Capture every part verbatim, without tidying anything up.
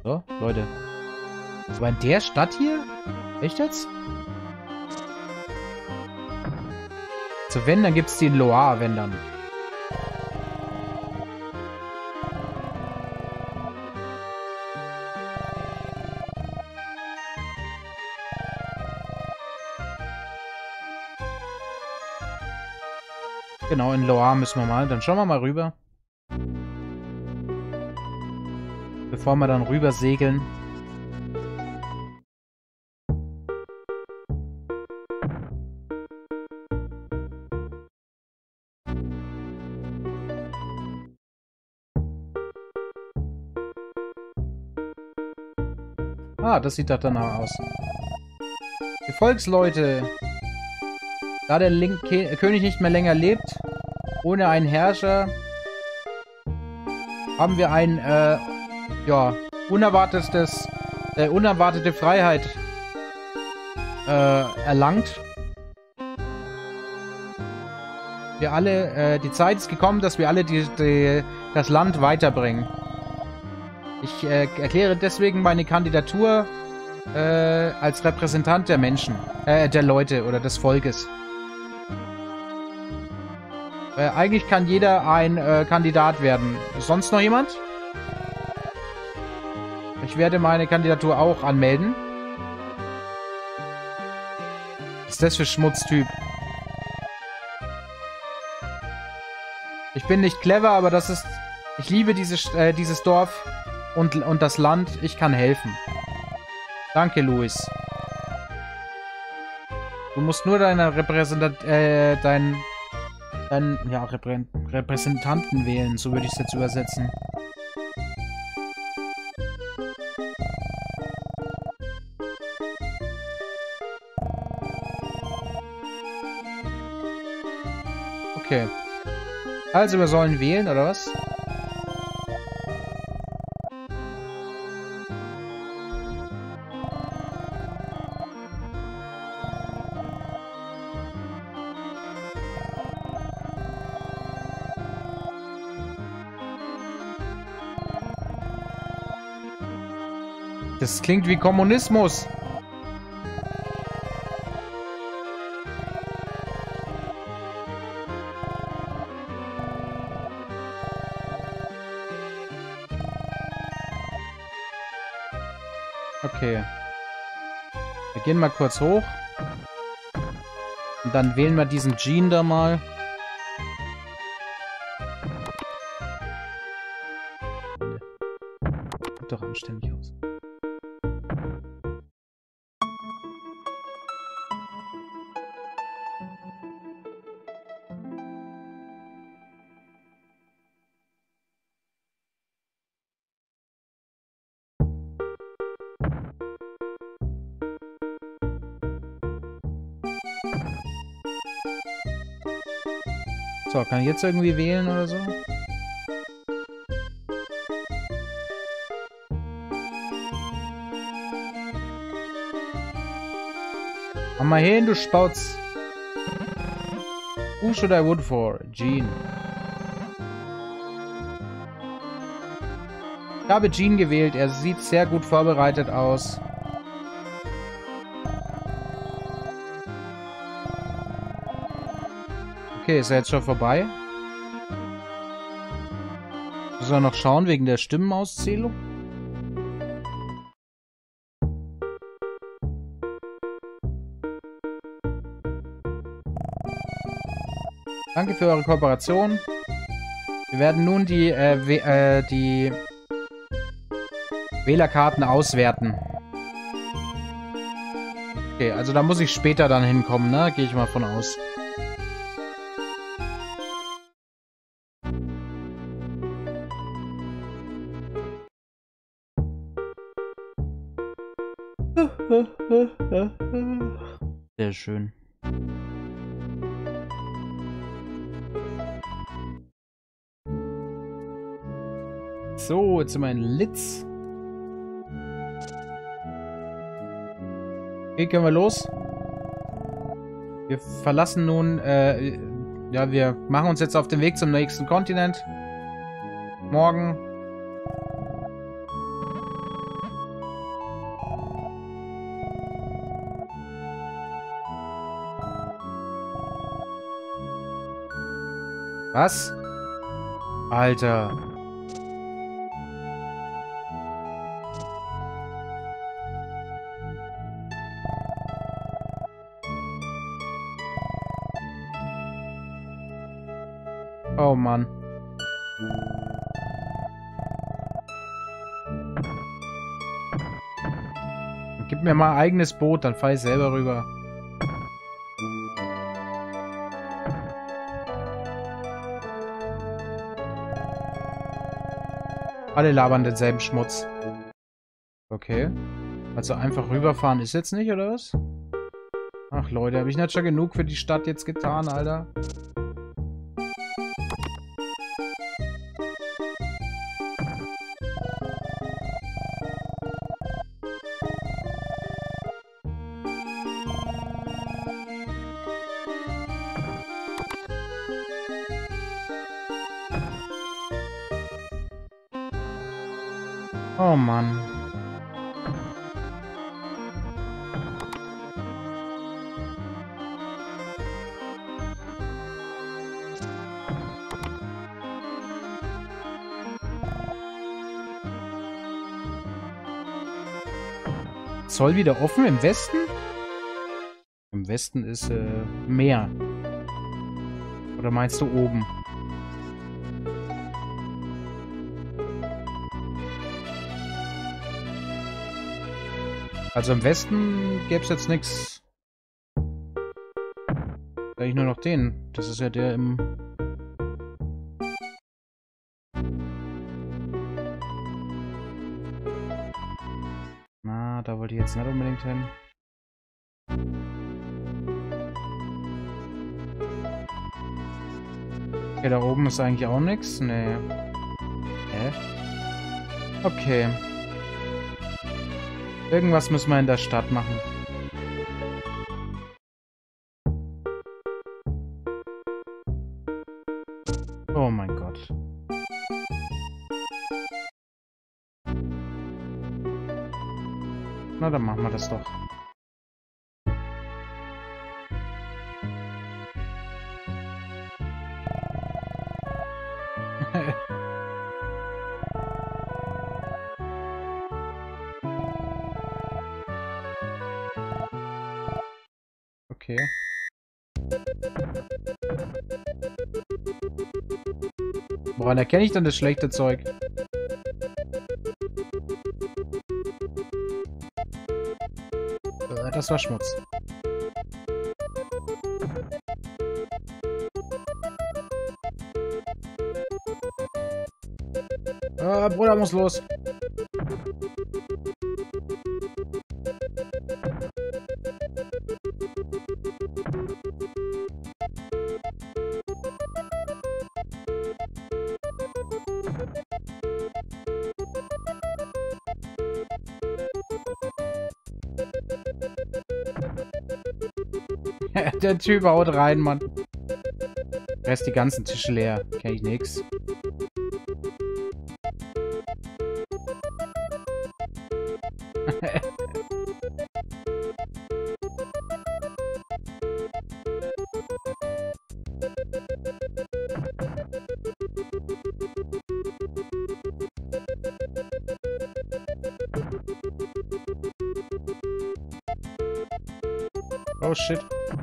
So, Leute. Das war in der Stadt hier? Echt jetzt? So, wenn, dann gibt's die in Loire, wenn dann. Genau, in Loire müssen wir mal. Dann schauen wir mal rüber. Bevor wir dann rüber segeln. Ah, das sieht doch danach aus. Gefolgsleute. Da der Link König nicht mehr länger lebt, ohne einen Herrscher, haben wir ein, äh, ja, unerwartetes, äh, unerwartete Freiheit äh, erlangt. Wir alle, äh, die Zeit ist gekommen, dass wir alle die, die, das Land weiterbringen. Ich äh, erkläre deswegen meine Kandidatur äh, als Repräsentant der Menschen, äh, der Leute oder des Volkes. Äh, eigentlich kann jeder ein äh, Kandidat werden. Ist sonst noch jemand? Ich werde meine Kandidatur auch anmelden. Was ist das für Schmutztyp? Ich bin nicht clever, aber das ist... Ich liebe diese, äh, dieses Dorf und, und das Land. Ich kann helfen. Danke, Luis. Du musst nur deine Repräsentant... Äh, dein... Dann, ja, Reprä Repräsentanten wählen, so würde ich es jetzt übersetzen. Okay. Also, wir sollen wählen, oder was? Das klingt wie Kommunismus. Okay. Wir gehen mal kurz hoch. Und dann wählen wir diesen Jean da mal. Sieht doch anständig aus. So, kann ich jetzt irgendwie wählen oder so? Komm mal hin, du Spauz. Who should I vote for? Jean. Ich habe Jean gewählt. Er sieht sehr gut vorbereitet aus. Okay, ist er jetzt schon vorbei? Müssen wir noch schauen wegen der Stimmenauszählung? Danke für eure Kooperation. Wir werden nun die, äh, äh, die Wählerkarten auswerten. Okay, also da muss ich später dann hinkommen, ne? Gehe ich mal von aus. Sehr schön. So, jetzt sind wir in Litz. Okay, können wir los? Wir verlassen nun, äh, ja, wir machen uns jetzt auf den Weg zum nächsten Kontinent. Morgen. Was? Alter. Oh Mann. Gib mir mal ein eigenes Boot, dann fahr ich selber rüber. Alle labern denselben Schmutz. Okay. Also einfach rüberfahren ist jetzt nicht, oder was? Ach Leute, habe ich nicht schon genug für die Stadt jetzt getan, Alter? Oh Mann. Zoll wieder offen im Westen? Im Westen ist äh, Meer. Oder meinst du oben? Also im Westen gäbe es jetzt nichts. Eigentlich nur noch den. Das ist ja der im... Na, da wollte ich jetzt nicht unbedingt hin. Okay, da oben ist eigentlich auch nichts. Nee. Hä? Okay. Irgendwas müssen wir in der Stadt machen. Oh mein Gott. Na, dann machen wir das doch. Okay. Woran erkenne ich dann das schlechte Zeug? Äh, das war Schmutz. Äh, Bruder muss los. Der Typ haut rein, Mann. Rest die ganzen Tische leer. Kenn ich nix. Oh shit.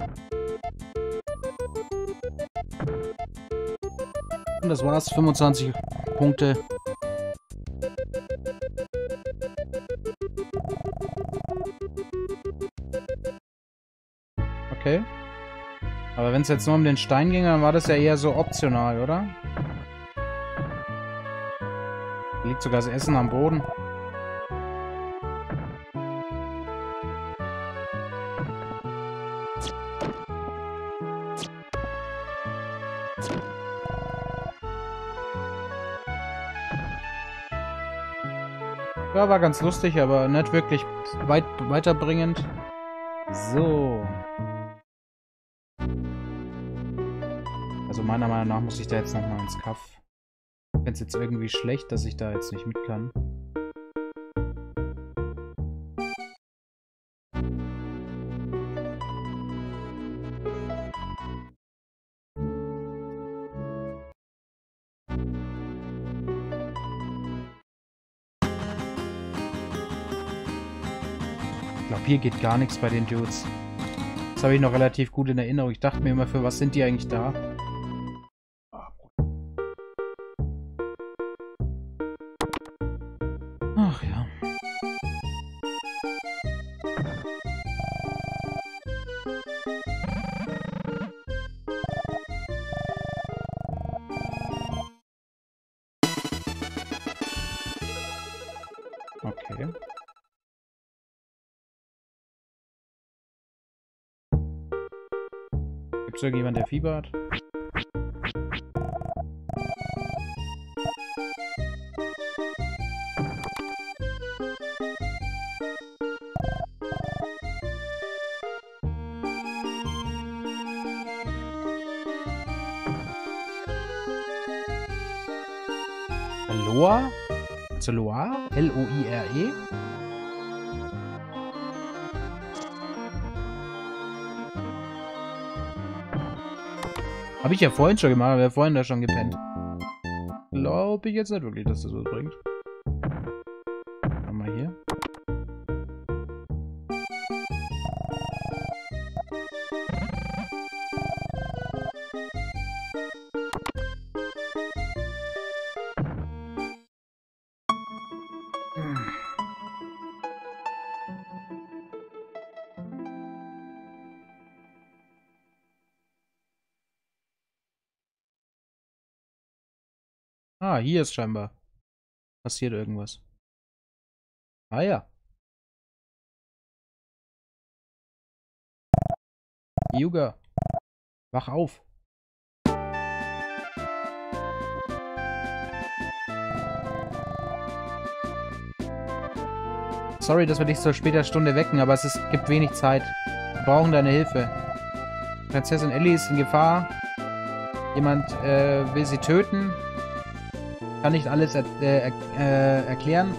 Und das war's. fünfundzwanzig Punkte. Okay. Aber wenn es jetzt nur um den Stein ging, dann war das ja eher so optional, oder? Da liegt sogar das Essen am Boden. Ja, war ganz lustig, aber nicht wirklich weit weiterbringend. So. Also meiner Meinung nach muss ich da jetzt nochmal ins Kaff. Ich finde es jetzt irgendwie schlecht, dass ich da jetzt nicht mit kann. glaube, hier geht gar nichts bei den Dudes. Das habe ich noch relativ gut in Erinnerung. Ich dachte mir immer, für was sind die eigentlich da? Ach ja. Okay. Gibt es irgendjemand, der Fieber hat? Loa? Also Loa? L O I R E? Habe ich ja vorhin schon gemacht, aber wir haben vorhin da schon gepennt. Glaube ich jetzt nicht wirklich, dass das was bringt. Mal hier. Ah, hier ist scheinbar passiert irgendwas. Ah ja. Hyuga, wach auf. Sorry, dass wir dich zur später Stunde wecken, aber es ist, gibt wenig Zeit. Wir brauchen deine Hilfe. Prinzessin Ellie ist in Gefahr. Jemand äh, will sie töten. Kann nicht alles er äh, äh, erklären.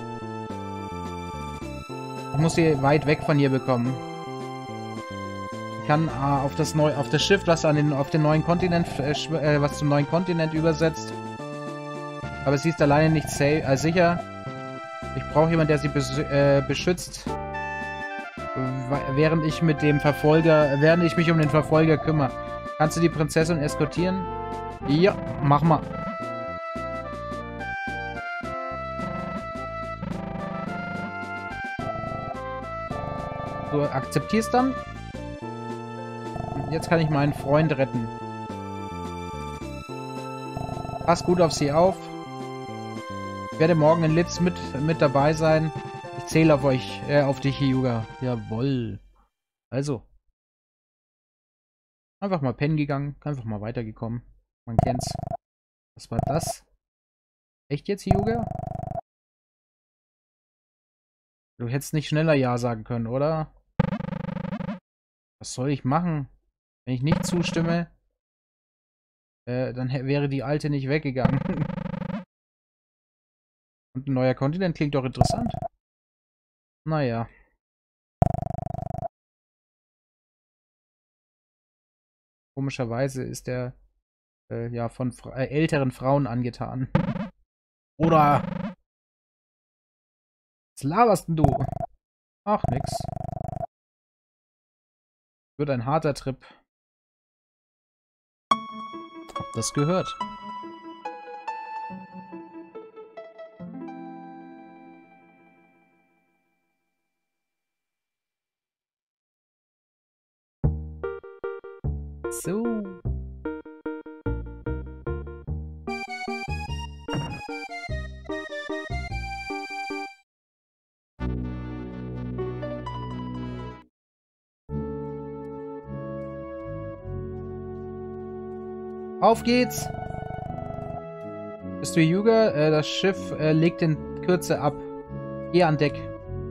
Ich muss sie weit weg von hier bekommen. Ich kann äh, auf das neu auf das Schiff, was an den auf den neuen Kontinent äh, was zum neuen Kontinent übersetzt. Aber sie ist alleine nicht safe, äh, sicher. Ich brauche jemanden, der sie bes äh, beschützt, während ich mit dem Verfolger, während ich mich um den Verfolger kümmere. Kannst du die Prinzessin eskortieren? Ja, mach mal. Du akzeptierst dann? Jetzt kann ich meinen Freund retten. Pass gut auf sie auf. Ich werde morgen in Litz mit, mit dabei sein. Ich zähle auf euch, äh, auf dich, Hyuga. Jawoll. Also. Einfach mal pennen gegangen. Einfach mal weitergekommen. Man kennt's. Was war das? Echt jetzt, Hyuga? Du hättest nicht schneller Ja sagen können, oder? Was soll ich machen? Wenn ich nicht zustimme, äh, dann wäre die alte nicht weggegangen. Und ein neuer Kontinent klingt doch interessant. Naja. Komischerweise ist er äh, ja von Fra äh, älteren Frauen angetan. Oder? Was laberst denn du? Ach, nix. Wird ein harter Trip. Hab das gehört. So. Auf geht's! Bist du Hyuga? Äh, das Schiff äh, legt in Kürze ab. Geh an Deck.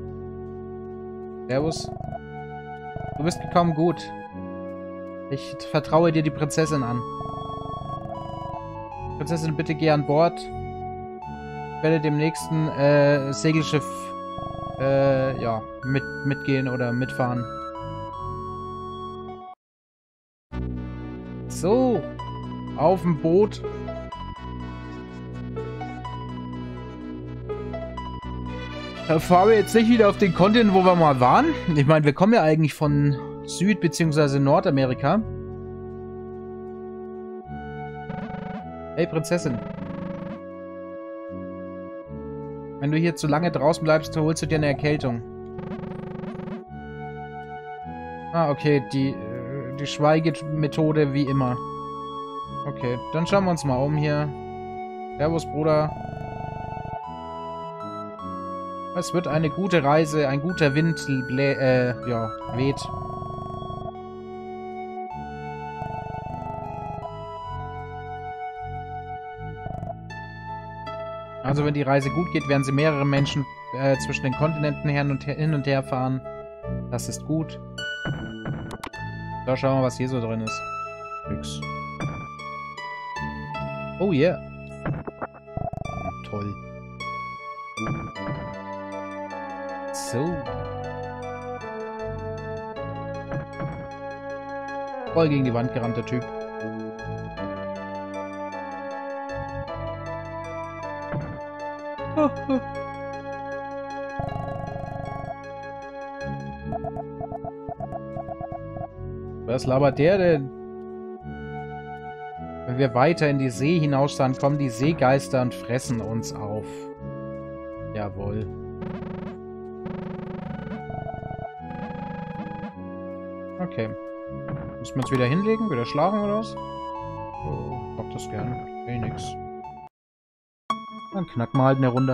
Servus. Du bist gekommen, gut. Ich vertraue dir die Prinzessin an. Prinzessin, bitte geh an Bord. Ich werde dem nächsten äh, Segelschiff äh, ja, mit, mitgehen oder mitfahren. So. Auf dem Boot. fahren wir jetzt nicht wieder auf den Kontinent, wo wir mal waren? Ich meine, wir kommen ja eigentlich von Süd- bzw. Nordamerika. Hey, Prinzessin. Wenn du hier zu lange draußen bleibst, holst du dir eine Erkältung. Ah, okay, die, die Schweigemethode wie immer. Okay, dann schauen wir uns mal um hier. Servus, Bruder. Es wird eine gute Reise, ein guter Wind äh, ja, weht. Also wenn die Reise gut geht, werden sie mehrere Menschen äh, zwischen den Kontinenten hin und her, hin und her fahren. Das ist gut. So, schauen wir mal, was hier so drin ist. Nix. Oh yeah. Toll. So. Voll gegen die Wand gerannt, der Typ. Was labert der denn? Wenn wir weiter in die See hinausfahren, kommen die Seegeister und fressen uns auf. Jawohl. Okay. Müssen wir uns wieder hinlegen? Wieder schlafen oder was? Oh, ich mach das gerne. Okay, nix. Dann knacken wir halt eine Runde.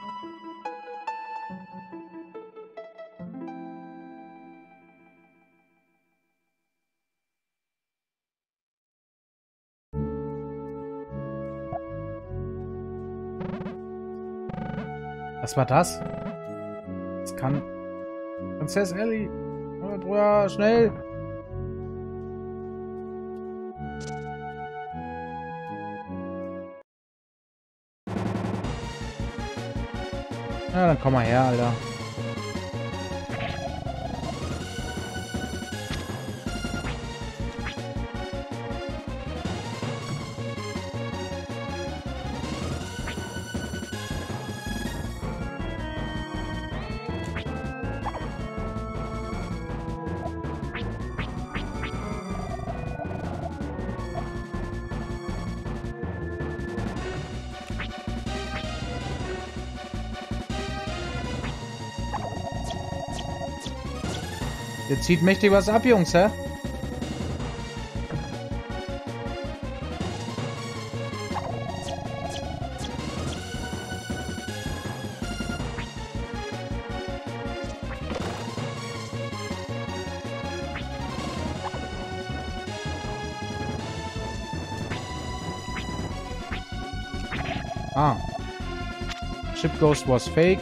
Was war das? Das kann... Prinzessin Ellie! Oh, Bruder, schnell! Ja, dann komm mal her, Alter. Ihr zieht mächtig was ab, Jungs, hä? Ah. Ship Ghost was fake.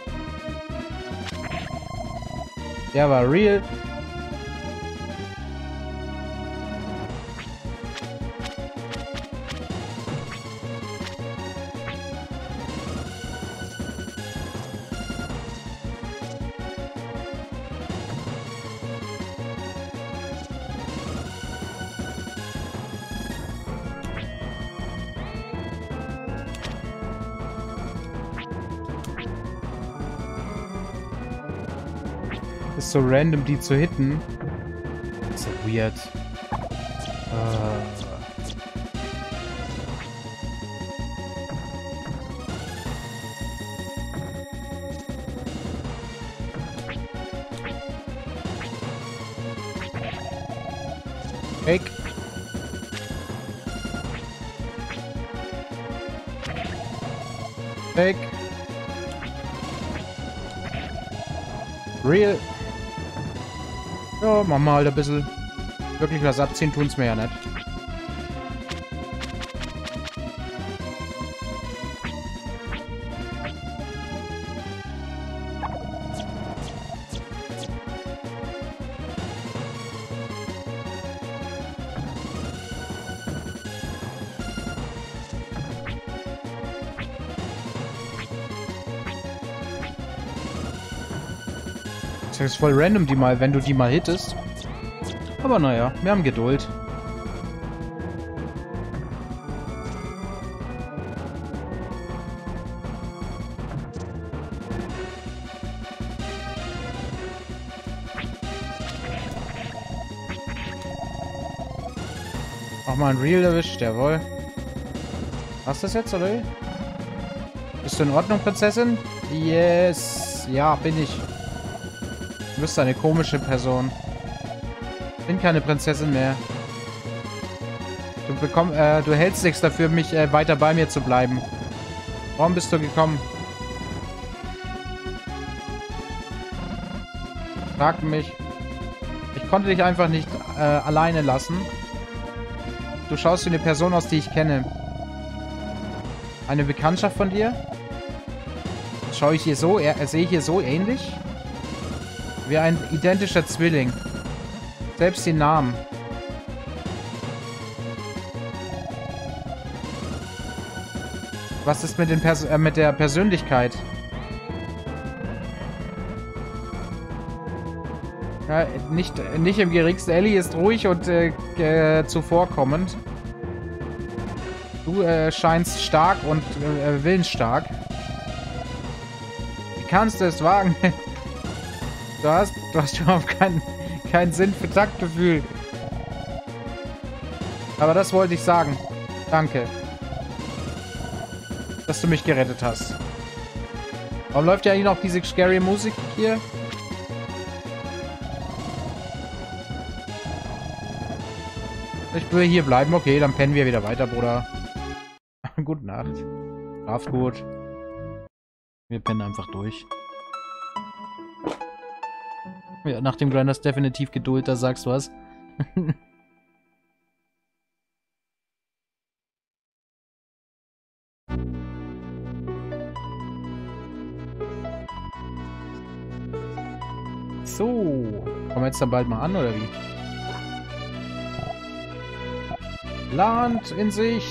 Der war real. Ist so random, die zu hitten. Ist so weird. Uh. Fake. Fake. Real. Ja, machen wir halt ein bisschen. Wirklich was abziehen tun's mir ja nicht. Das ist voll random, die mal, wenn du die mal hittest. Aber naja, wir haben Geduld. Nochmal ein Real erwischt, jawohl. Hast du das jetzt, oder? Bist du in Ordnung, Prinzessin? Yes. Ja, bin ich. Du bist eine komische Person. Bin keine Prinzessin mehr. Du bekomm, äh, du hältst nichts dafür, mich äh, weiter bei mir zu bleiben. Warum bist du gekommen? Frag mich. Ich konnte dich einfach nicht äh, alleine lassen. Du schaust wie eine Person aus, die ich kenne. Eine Bekanntschaft von dir? Schaue ich hier so, äh, sehe ich hier so ähnlich? Wie ein identischer Zwilling. Selbst die Namen. Was ist mit, den Pers äh, mit der Persönlichkeit? Ja, nicht, nicht im geringsten. Ellie ist ruhig und äh, äh, zuvorkommend. Du äh, scheinst stark und äh, willensstark. Wie kannst du es wagen? Du hast, du hast überhaupt keinen, keinen Sinn für Taktgefühl. Aber das wollte ich sagen. Danke. Dass du mich gerettet hast. Warum läuft ja eigentlich noch diese scary Musik hier? Ich will hier bleiben. Okay, dann pennen wir wieder weiter, Bruder. Gute Nacht. Schlaf gut. Wir pennen einfach durch. Ja, nach dem Grinders definitiv Geduld, da sagst du was. So. Kommen wir jetzt dann bald mal an, oder wie? Land in Sicht.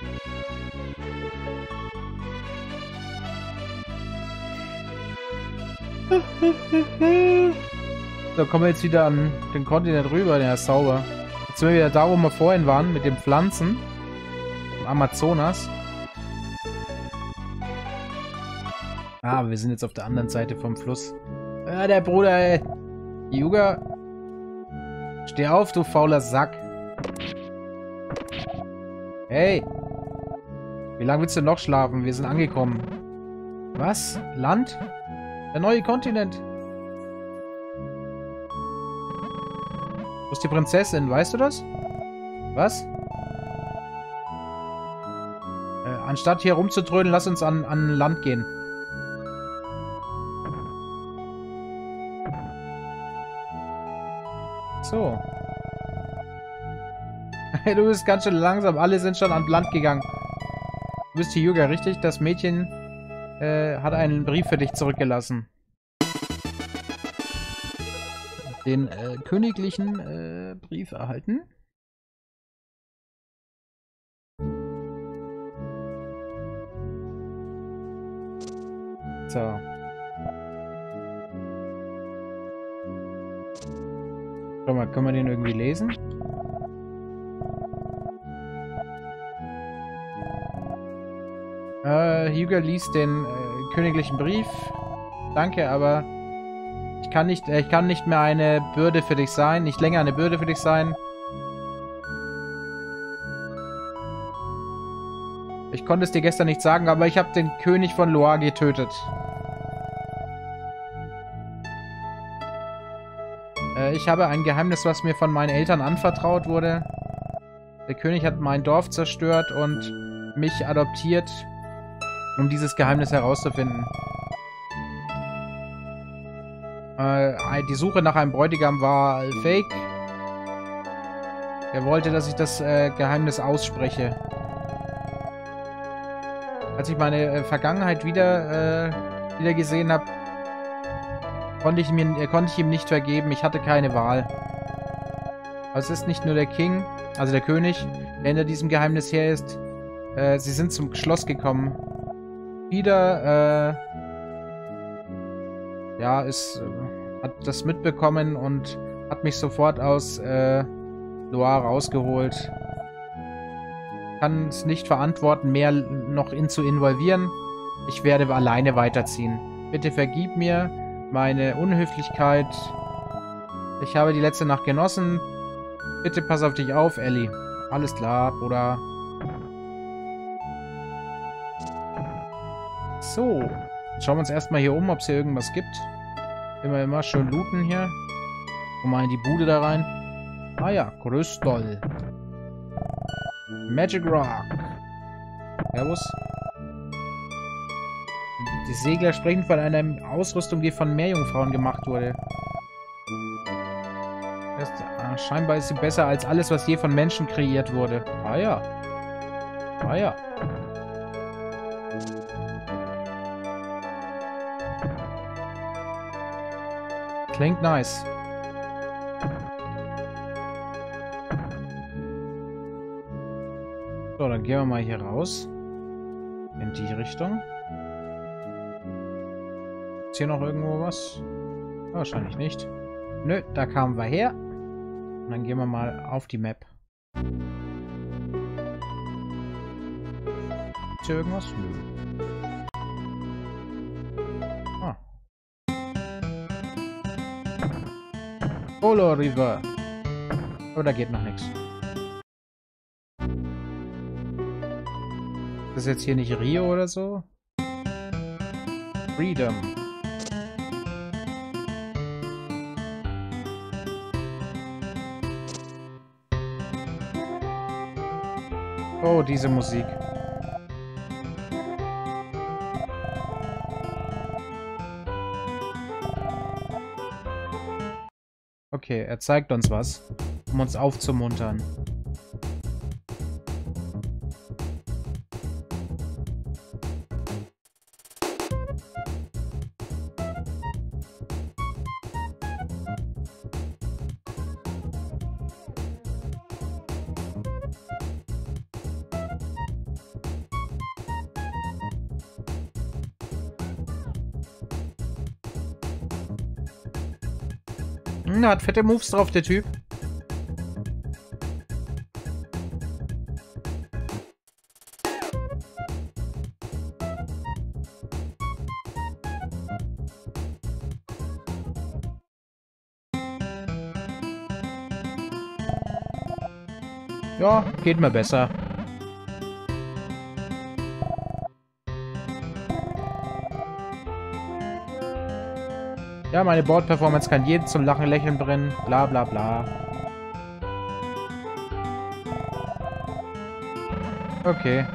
So, kommen wir jetzt wieder an den Kontinent rüber, der ist sauber. Jetzt sind wir wieder da, wo wir vorhin waren, mit den Pflanzen. Im Amazonas. Ah, aber wir sind jetzt auf der anderen Seite vom Fluss. Ah, der Bruder, ey. Yuga. Steh auf, du fauler Sack. Hey. Wie lange willst du noch schlafen? Wir sind angekommen. Was? Land? Der neue Kontinent. Wo ist die Prinzessin? Weißt du das? Was? Äh, anstatt hier rumzutrödeln, lass uns an, an Land gehen. So. Du bist ganz schön langsam. Alle sind schon an Land gegangen. Du bist die Yuga, richtig? Das Mädchen äh, hat einen Brief für dich zurückgelassen. Den äh, königlichen äh, Brief erhalten. So. Schau mal, können wir den irgendwie lesen? Äh, Yuga liest den äh, königlichen Brief. Danke, aber ich kann nicht, äh, ich kann nicht mehr eine Bürde für dich sein. Nicht länger eine Bürde für dich sein. Ich konnte es dir gestern nicht sagen, aber ich habe den König von Loa getötet. Äh, ich habe ein Geheimnis, was mir von meinen Eltern anvertraut wurde. Der König hat mein Dorf zerstört und mich adoptiert, um dieses Geheimnis herauszufinden. Äh, die Suche nach einem Bräutigam war fake. Er wollte, dass ich das äh, Geheimnis ausspreche. Als ich meine äh, Vergangenheit wieder, äh, wieder gesehen habe, konnte ich, mir, äh, konnte ich ihm nicht vergeben. Ich hatte keine Wahl. Aber es ist nicht nur der King, also der König, der hinter diesem Geheimnis her ist. Äh, sie sind zum Schloss gekommen. Wieder, äh, ja, ist, äh, hat das mitbekommen und hat mich sofort aus äh, Loa rausgeholt. Kann es nicht verantworten, mehr noch in zu involvieren. Ich werde alleine weiterziehen. Bitte vergib mir meine Unhöflichkeit. Ich habe die letzte Nacht genossen. Bitte pass auf dich auf, Ellie. Alles klar, Bruder. So. Jetzt schauen wir uns erstmal hier um, ob es hier irgendwas gibt. Immer, immer schön looten hier. Und mal in die Bude da rein. Ah ja, Kristall. Magic Rock. Servus. Die Segler sprechen von einer Ausrüstung, die von Meerjungfrauen gemacht wurde. Das, ah, scheinbar ist sie besser als alles, was je von Menschen kreiert wurde. Ah ja. Ah ja. Klingt nice. So, dann gehen wir mal hier raus. In die Richtung. Ist hier noch irgendwo was? Wahrscheinlich nicht. Nö, da kamen wir her. Und dann gehen wir mal auf die Map. Ist hier irgendwas? Nö. Ah. Polo River. Aber da geht noch nichts. Ist das jetzt hier nicht Rio oder so? Freedom. Oh, diese Musik. Okay, er zeigt uns was, um uns aufzumuntern. Hm, hat fette Moves drauf, der Typ. Ja, geht mir besser. Ja, meine Board-Performance kann jeden zum Lachen, Lächeln bringen. Bla bla bla. Okay.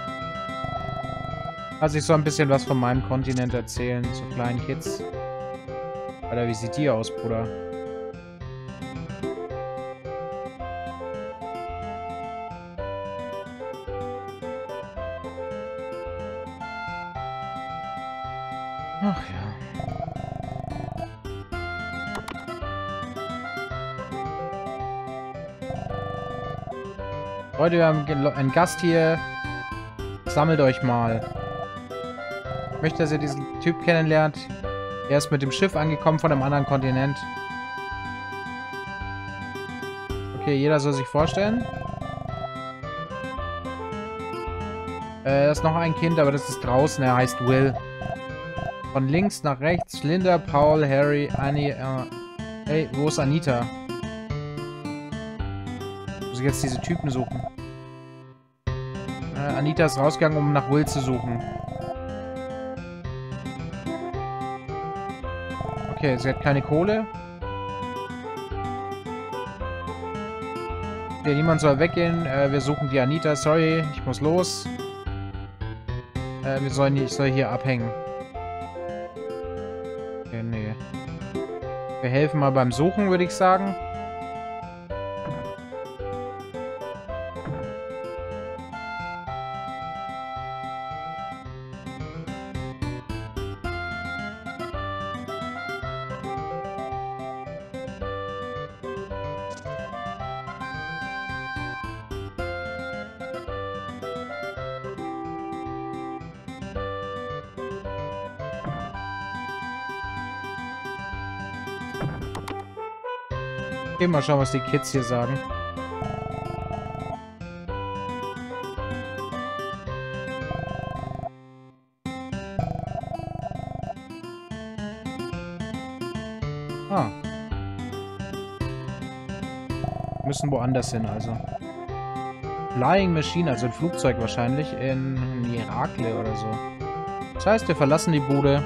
Also ich soll ein bisschen was von meinem Kontinent erzählen, zu kleinen Kids. Alter, wie sieht die aus, Bruder? Ach ja. Leute, wir haben einen Gast hier. Sammelt euch mal. Ich möchte, dass ihr diesen Typ kennenlernt. Er ist mit dem Schiff angekommen von einem anderen Kontinent. Okay, jeder soll sich vorstellen. Äh, da ist noch ein Kind, aber das ist draußen. Er heißt Will. Von links nach rechts. Linda, Paul, Harry, Annie. Äh, hey, wo ist Anita? Muss ich jetzt diese Typen suchen? Äh, Anita ist rausgegangen, um nach Will zu suchen. Okay, sie hat keine Kohle. Okay, niemand soll weggehen. Äh, wir suchen die Anita. Sorry, ich muss los. Äh, wir sollen, ich soll hier abhängen. Okay, nee. Wir helfen mal beim Suchen, würde ich sagen. Okay, mal schauen, was die Kids hier sagen. Ah. Müssen woanders hin, also. Flying Machine, also ein Flugzeug wahrscheinlich, in Herakle oder so. Das heißt, wir verlassen die Bude.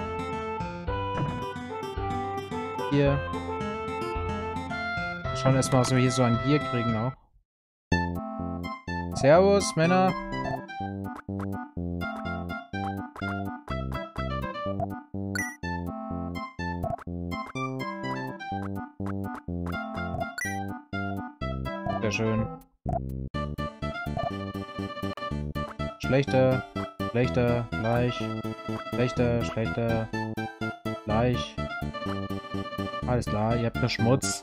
Hier. Schauen erstmal, was wir hier so an Gier kriegen auch. Servus, Männer. Sehr schön. Schlechter, schlechter, gleich. Schlechter, schlechter, gleich. Alles klar, ihr habt nur Schmutz.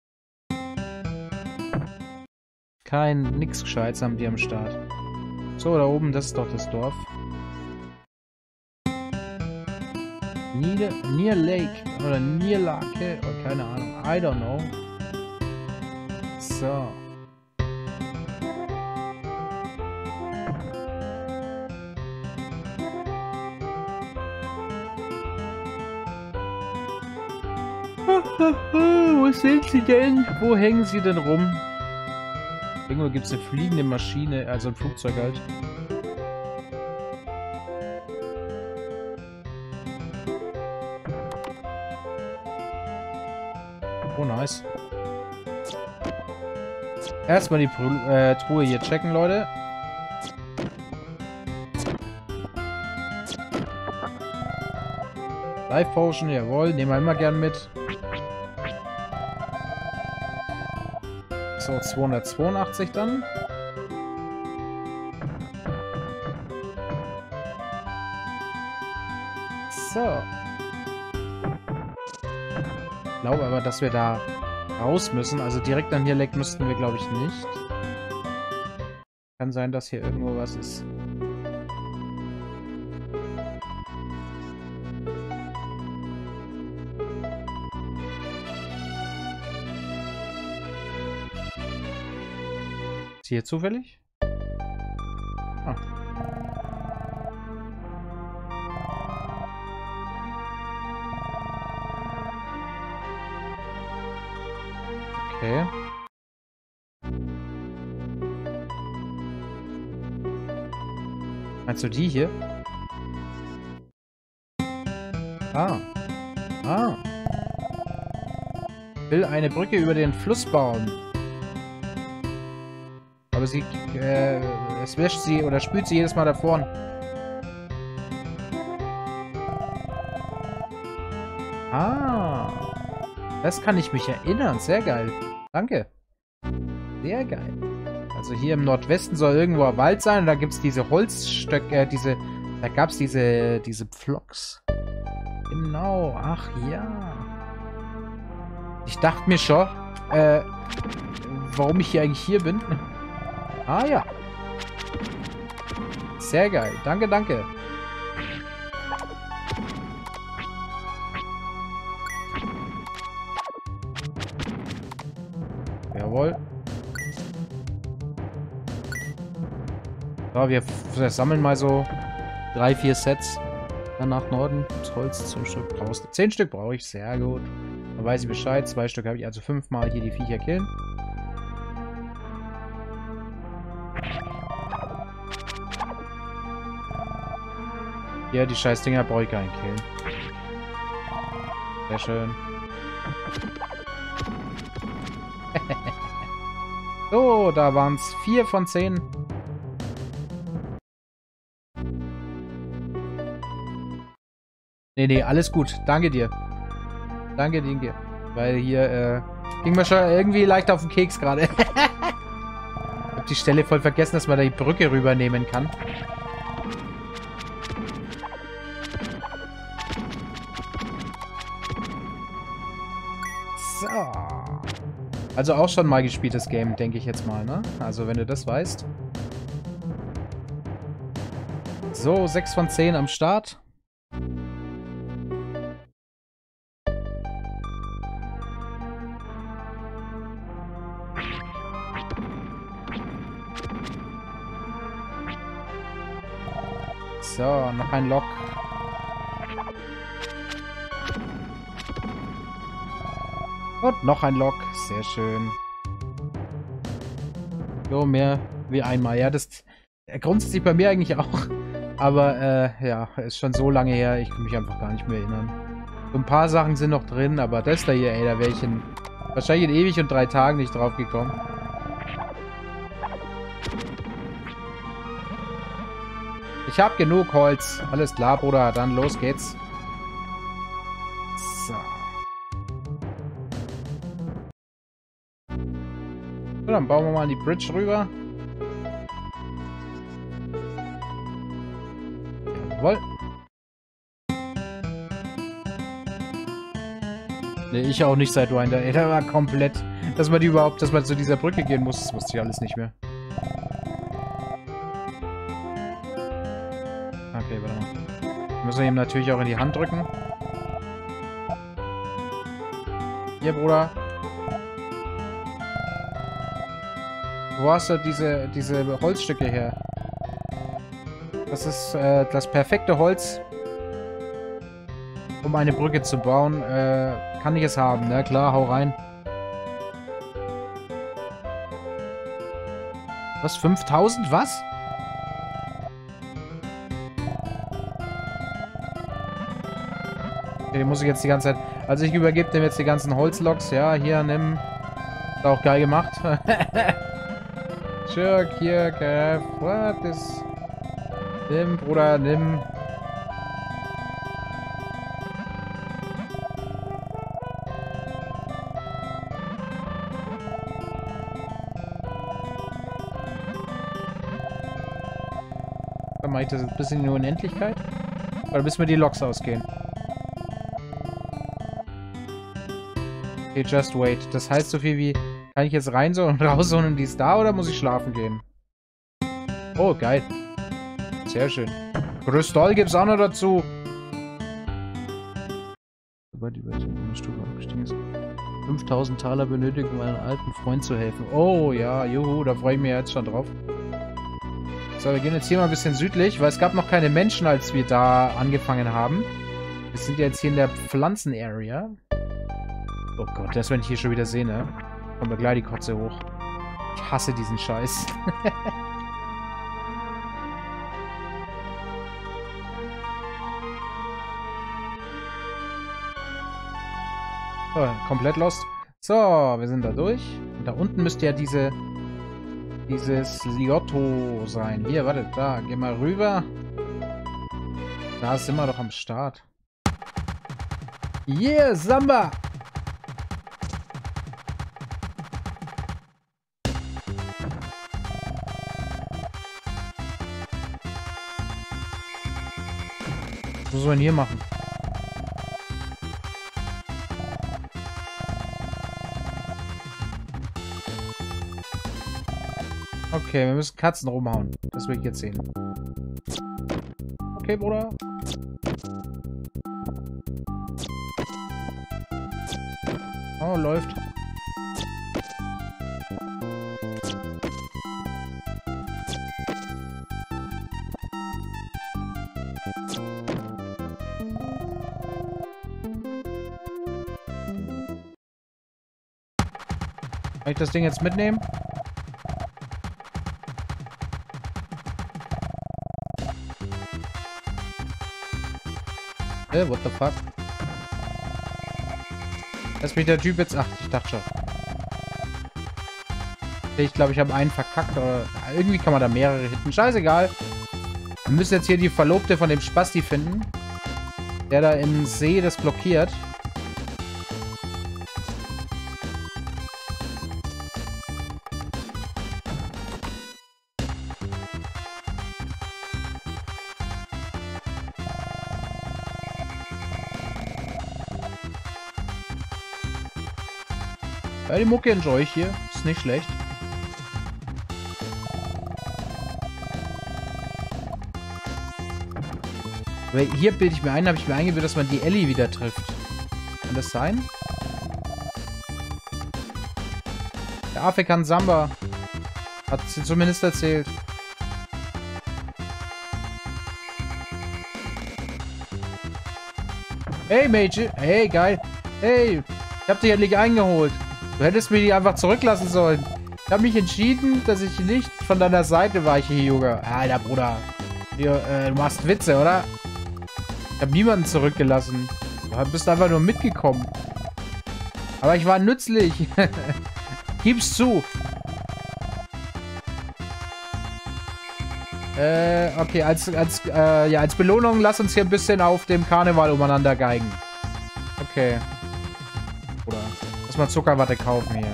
Kein, nix Gescheites haben die am Start. So, da oben, das ist doch das Dorf. Nieder, Near Lake oder Near Lake oder keine Ahnung. I don't know. So. Wo sind sie denn? Wo hängen sie denn rum? Irgendwo gibt es eine fliegende Maschine, also ein Flugzeug halt. Oh, nice. Erstmal die Pru äh, Truhe hier checken, Leute. Life Potion, jawohl, nehmen wir immer gern mit. So, zweihundertzweiundachtzig dann. So. Ich glaube aber, dass wir da raus müssen. Also direkt an hier Leck müssten wir, glaube ich, nicht. Kann sein, dass hier irgendwo was ist. Ist hier zufällig? Ah. Okay. Meinst du die hier? Ah. Ah. Will eine Brücke über den Fluss bauen. Aber sie, äh, es wäscht sie oder spült sie jedes Mal davor. Ah. Das kann ich mich erinnern. Sehr geil. Danke. Sehr geil. Also hier im Nordwesten soll irgendwo ein Wald sein und da gibt es diese Holzstöcke, äh, diese, da gab es diese, diese Pflocks. Genau. Ach ja. Ich dachte mir schon, äh, warum ich hier eigentlich hier bin. Ah ja. Sehr geil. Danke, danke. Jawohl. So, wir, wir sammeln mal so drei, vier Sets. Dann nach Norden. Das Holz zum Stück brauchst du. Zehn Stück brauche ich. Sehr gut. Dann weiß ich Bescheid. Zwei Stück habe ich also fünfmal hier die Viecher killen. Ja, die scheiß Dinger brauche ich gar nicht killen. Sehr schön. So, da waren es vier von zehn. Nee, nee, alles gut. Danke dir. Danke, Dinge. Weil hier, äh, ging mir schon irgendwie leicht auf den Keks gerade. Ich hab die Stelle voll vergessen, dass man da die Brücke rübernehmen kann. So. Also auch schon mal gespieltes Game, denke ich jetzt mal, ne? Also wenn du das weißt. So, sechs von zehn am Start. So, noch ein Lock. Und noch ein Lock. Sehr schön. So, mehr Wie einmal, ja, das grundsätzlich bei mir eigentlich auch. Aber, äh, ja, ist schon so lange her, ich kann mich einfach gar nicht mehr erinnern. So ein paar Sachen sind noch drin, aber das da hier, ey, da wäre ich in, wahrscheinlich in ewig und drei Tagen nicht drauf gekommen. Ich habe genug Holz. Alles klar, Bruder, dann los geht's. So. So, dann bauen wir mal die Bridge rüber. Jawohl. Nee, ich auch nicht seit Winder. Ey, der war komplett... Dass man die überhaupt... Dass man zu dieser Brücke gehen muss, das wusste ich alles nicht mehr. Okay, warte mal. Wir müssen ihm natürlich auch in die Hand drücken. Hier, Bruder. Wo hast du diese, diese Holzstücke her? Das ist äh, das perfekte Holz, um eine Brücke zu bauen. Äh, kann ich es haben, ne? Klar, hau rein. Was? fünftausend? Was? Okay, den muss ich jetzt die ganze Zeit... Also ich übergebe dem jetzt die ganzen Holzloks. Ja, hier, nimm. Ist auch geil gemacht. Jerk, hier, Kev. What is... Nimm, Bruder, nimm. Dann mache ich das ein bisschen in die Unendlichkeit. Oder bis mir die Loks ausgehen. Okay, just wait. Das heißt so viel wie, kann ich jetzt rein so und raus und die ist da oder muss ich schlafen gehen? Oh, geil. Sehr schön. Kristall gibt's auch noch dazu. Sobald die Stufe abgestiegen ist. fünftausend Taler benötigt, um einem alten Freund zu helfen. Oh ja, juhu, da freue ich mich jetzt schon drauf. So, wir gehen jetzt hier mal ein bisschen südlich, weil es gab noch keine Menschen, als wir da angefangen haben. Wir sind ja jetzt hier in der Pflanzen-Area. Oh Gott, das wenn ich hier schon wieder sehe, ne? Kommt mir gleich die Kotze hoch. Ich hasse diesen Scheiß. Oh, komplett lost. So, wir sind da durch. Und da unten müsste ja diese... Dieses Liotto sein. Hier, warte, da. Geh mal rüber. Da sind wir doch am Start. Yeah, Samba! Was muss man hier machen? Okay, wir müssen Katzen rumhauen. Das will ich jetzt sehen. Okay, Bruder. Oh, läuft. Kann ich das Ding jetzt mitnehmen? Äh, what the fuck? Lass mich der Typ jetzt... Ach, ich dachte schon. Ich glaube, ich habe einen verkackt, oder... Irgendwie kann man da mehrere hitten. Scheißegal. Wir müssen jetzt hier die Verlobte von dem Spasti finden. Der da im See das blockiert. Ja, die Mucke enjoy ich hier. Ist nicht schlecht. Weil hier bilde ich mir ein, habe ich mir eingebildet, dass man die Ellie wieder trifft. Kann das sein? Der Afrikan Samba hat sie zumindest erzählt. Hey, Mage. Hey, geil. Hey, ich hab dich endlich eingeholt. Du hättest mir die einfach zurücklassen sollen. Ich habe mich entschieden, dass ich nicht von deiner Seite weiche, Hyuga. Alter, Bruder. Hier, äh, du machst Witze, oder? Ich habe niemanden zurückgelassen. Du bist einfach nur mitgekommen. Aber ich war nützlich. Gib's zu. Äh, okay, als, als, äh, ja, als Belohnung lass uns hier ein bisschen auf dem Karneval umeinander geigen. Okay. Oder lass mal Zuckerwatte kaufen hier.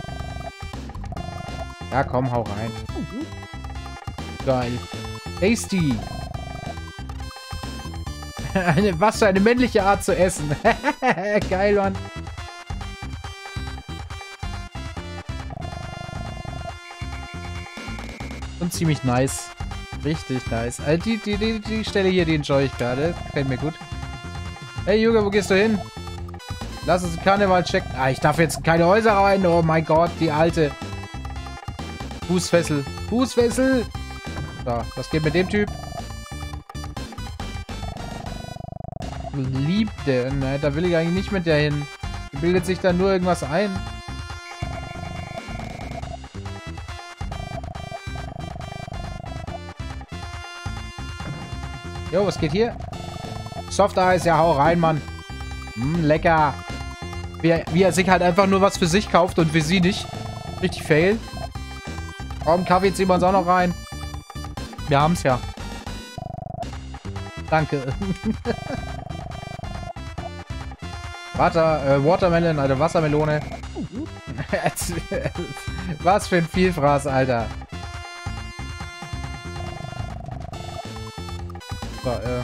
Ja, komm, hau rein. Geil. Tasty. Eine, was für eine männliche Art zu essen. Geil, Mann. Und ziemlich nice. Richtig nice. Also die, die, die, die Stelle hier, die enjoy ich gerade. Gefällt mir gut. Hey, Yuga, wo gehst du hin? Lass uns den Karneval checken. Ah, ich darf jetzt keine Häuser rein. Oh mein Gott, die alte. Fußfessel. Fußfessel. So, was geht mit dem Typ? Liebte. Ne, da will ich eigentlich nicht mit der hin. Die bildet sich da nur irgendwas ein. Jo, was geht hier? Soft Eis, ja, hau rein, Mann. Mm, lecker. Wie er, wie er sich halt einfach nur was für sich kauft und für sie nicht. Richtig fail. Komm, Kaffee ziehen wir uns auch noch rein. Wir haben's ja. Danke. Water, äh, Watermelon, Alter, Wassermelone. Was für ein Vielfraß, Alter. So, äh.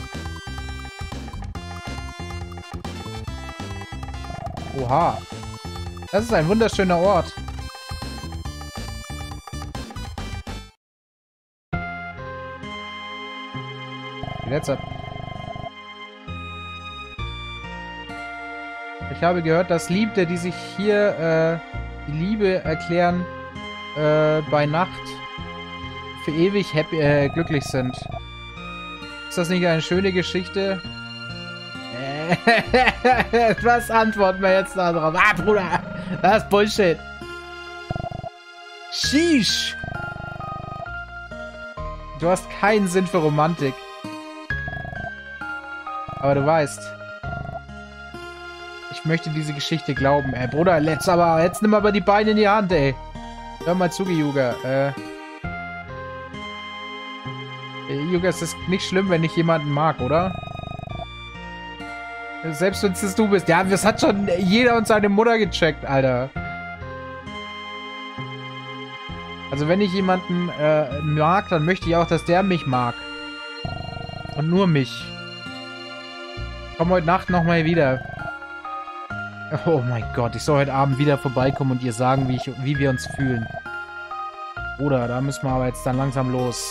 Oha. Das ist ein wunderschöner Ort. Letzter. Ich habe gehört, dass Liebte, die sich hier äh, die Liebe erklären, äh, bei Nacht für ewig happy, äh, glücklich sind. Ist das nicht eine schöne Geschichte? Was antworten wir jetzt da drauf? Ah, Bruder! Das ist Bullshit! Sheesh! Du hast keinen Sinn für Romantik. Aber du weißt, ich möchte diese Geschichte glauben. Ey, Bruder, let's aber, jetzt nimm aber die Beine in die Hand, ey. Hör mal zu, Yuga. Äh, Yuga, es ist nicht schlimm, wenn ich jemanden mag, oder? Selbst wenn es du bist. Ja, das hat schon jeder und seine Mutter gecheckt, Alter. Also wenn ich jemanden äh, mag, dann möchte ich auch, dass der mich mag. Und nur mich. Komm heute Nacht nochmal wieder. Oh mein Gott, ich soll heute Abend wieder vorbeikommen und ihr sagen, wie, ich, wie wir uns fühlen. Bruder, da müssen wir aber jetzt dann langsam los.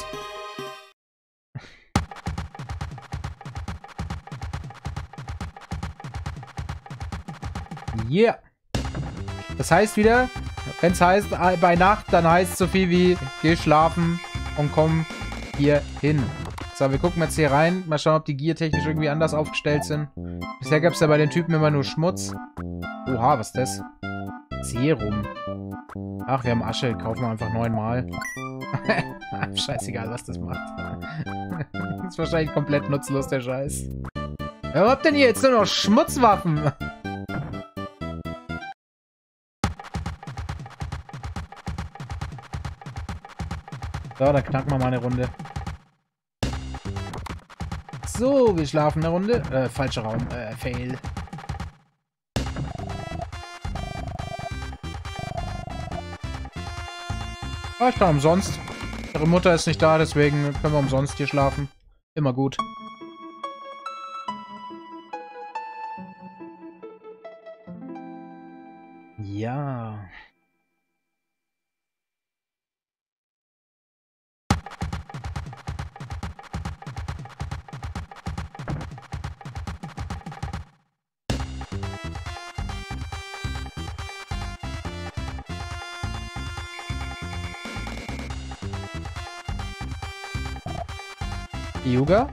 Yeah. Das heißt wieder, wenn es heißt bei Nacht, dann heißt es so viel wie geh schlafen und komm hier hin. So, wir gucken jetzt hier rein. Mal schauen, ob die giertechnisch irgendwie anders aufgestellt sind. Bisher gab es ja bei den Typen immer nur Schmutz. Oha, was ist das? Serum. Ach, wir haben Asche. Kaufen wir einfach neunmal. Scheißegal, was das macht. Das ist wahrscheinlich komplett nutzlos, der Scheiß. Wer habt denn hier jetzt nur noch Schmutzwaffen? So, dann knacken wir mal eine Runde. So, wir schlafen eine Runde. Äh, falscher Raum. Äh, fail. Ah, ich kann umsonst. Ihre Mutter ist nicht da, deswegen können wir umsonst hier schlafen. Immer gut. Ja. Yuga?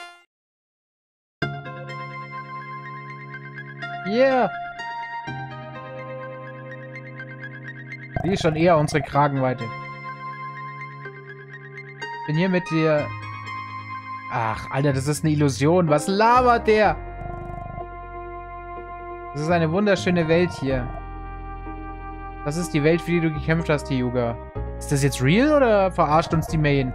Yeah! Die ist schon eher unsere Kragenweite. bin hier mit dir... Ach, Alter, das ist eine Illusion. Was labert der? Das ist eine wunderschöne Welt hier. Das ist die Welt, für die du gekämpft hast, Hyuga. Ist das jetzt real oder verarscht uns die Main?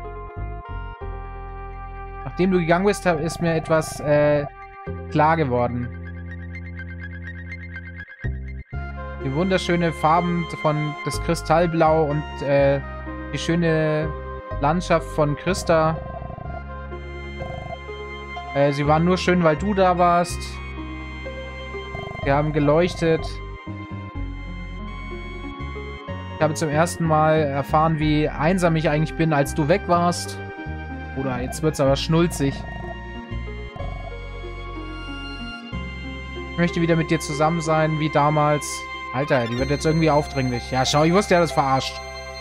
Nachdem du gegangen bist, ist mir etwas äh, klar geworden. Die wunderschöne Farben von das Kristallblau und äh, die schöne Landschaft von Christa. Äh, sie waren nur schön, weil du da warst. Sie haben geleuchtet. Ich habe zum ersten Mal erfahren, wie einsam ich eigentlich bin, als du weg warst. Oder jetzt wird's aber schnulzig. Ich möchte wieder mit dir zusammen sein, wie damals. Alter, die wird jetzt irgendwie aufdringlich. Ja, schau, ich wusste ja, das verarscht.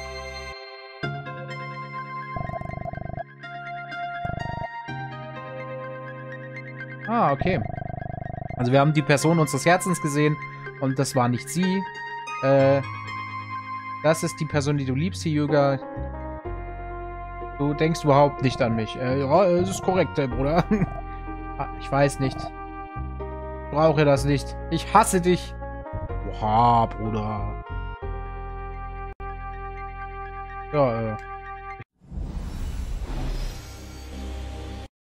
Ah, okay. Also wir haben die Person unseres Herzens gesehen und das war nicht sie. Äh, das ist die Person, die du liebst, Hyuga. Du denkst überhaupt nicht an mich. Äh, ja, das ist korrekt, äh, Bruder. Ich weiß nicht. Ich brauche das nicht. Ich hasse dich. Oha, Bruder. Ja, äh.